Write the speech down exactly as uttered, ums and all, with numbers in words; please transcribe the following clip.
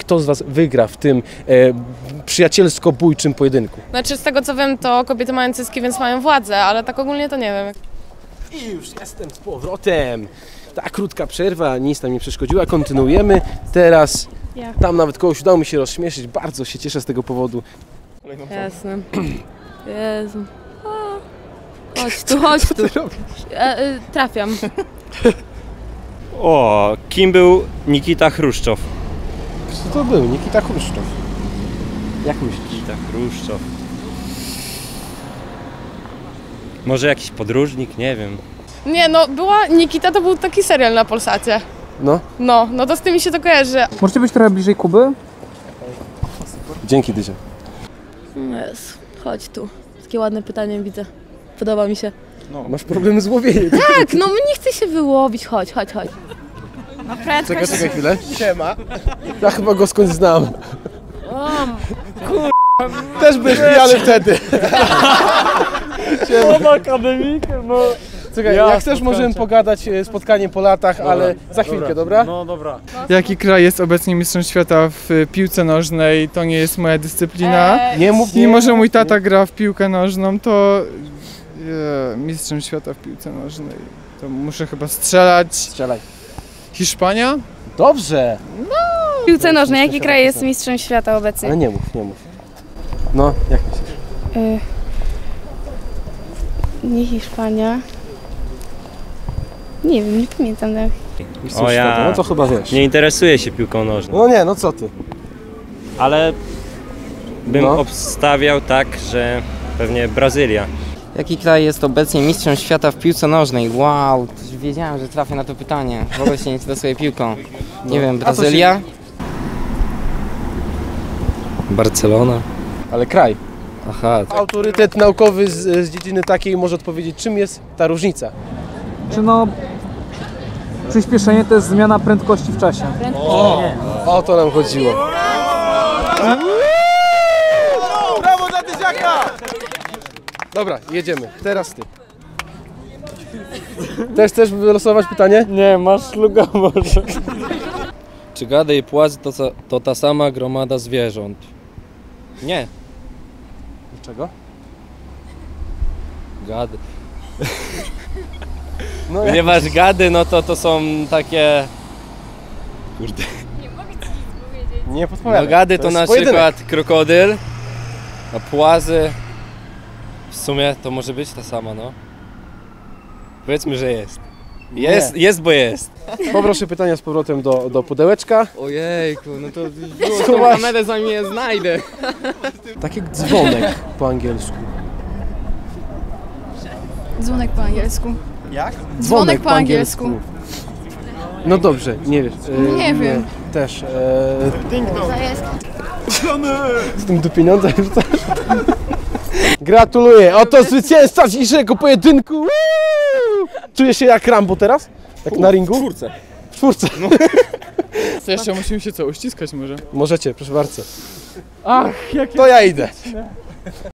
kto z was wygra w tym e, przyjacielsko-bójczym pojedynku. Znaczy z tego co wiem, to kobiety mają cycki, więc mają władzę, ale tak ogólnie to nie wiem. I już jestem z powrotem. Ta krótka przerwa, nic nam nie przeszkodziła, kontynuujemy. Teraz Ja. tam nawet kogoś udało mi się rozśmieszyć, bardzo się cieszę z tego powodu. Jasne. Jezu. O. Chodź tu, chodź tu. E, e, trafiam. O, kim był Nikita Chruszczow? Kto to był? Nikita Chruszczow. Jak myślisz? Nikita Chruszczow. Może jakiś podróżnik? Nie wiem. Nie no, była Nikita, to był taki serial na Polsacie. No, No, no to z tym mi się to kojarzy. Możecie być trochę bliżej Kuby? dzięki Dyzia. Jezu, chodź tu. Takie ładne pytanie widzę. Podoba mi się. Masz problemy z łowieniem. Tak, no nie chcę się wyłowić. Chodź, chodź, chodź. Czekaj, czekaj chwilę. Siema. Ja chyba go skądś znam. Też byłeś pijany wtedy. Siema akademikiem, no. Czekaj, Ja, jak chcesz możemy pogadać e, spotkanie po latach, ale za chwilkę, dobra? No dobra. Jaki kraj jest obecnie mistrzem świata w piłce nożnej? To nie jest moja dyscyplina. Eee, Nie mów, nie Mimo, że mów, mój tata nie. gra w piłkę nożną, to e, mistrzem świata w piłce nożnej. To muszę chyba strzelać. Strzelaj. Hiszpania? Dobrze, W piłce nożnej, jaki kraj jest mistrzem świata obecnie? ale nie mów, nie mów. No, jak myślisz? Y... Nie Hiszpania. Nie wiem, nie pamiętam tak. Mistrzem O ja. świata, no to chyba wiesz. Nie interesuję się piłką nożną, No nie, no co ty? ale bym No. obstawiał tak, że pewnie Brazylia. Jaki kraj jest obecnie mistrzem świata w piłce nożnej? Wow, to wiedziałem, że trafię na to pytanie. W ogóle się nie interesuję piłką. Nie wiem, A to się- Brazylia? Barcelona. Ale kraj. Aha, Autorytet naukowy z, z dziedziny takiej może odpowiedzieć, czym jest ta różnica. Czy no... Przyspieszenie to jest zmiana prędkości w czasie. O, o to nam chodziło. Brawo dla Dyziaka! Dobra, jedziemy. Teraz ty. Też chcesz wylosować pytanie? Nie, masz luga może. czy gady i płazy to, sa- to ta sama gromada zwierząt? Nie. Dlaczego? Gady. No, Ponieważ gady, no to to są takie... Kurde. nie No podpowiadaj. gady to na jest pojedynek. przykład krokodyl, a płazy... W sumie to może być ta sama, no. Powiedzmy, że jest. Jest, jest, bo jest. Poproszę pytania z powrotem do, do pudełeczka. Ojejku, no to Schowasz. kamerę za mnie znajdę. Tak jak dzwonek po angielsku. Dzwonek po angielsku. Jak? Dzwonek po angielsku. No dobrze, nie wiesz. e, Nie wiem. Też. E, To jest. z tym do pieniądza już też. Gratuluję. Oto zwycięzca dzisiejszego pojedynku. Woo! Czujesz się jak Rambo teraz? Tak na ringu? W czwórce. W czwórce. No. To jeszcze musimy się co, uściskać może? Możecie, proszę bardzo. Ach, jakie... To ja idę.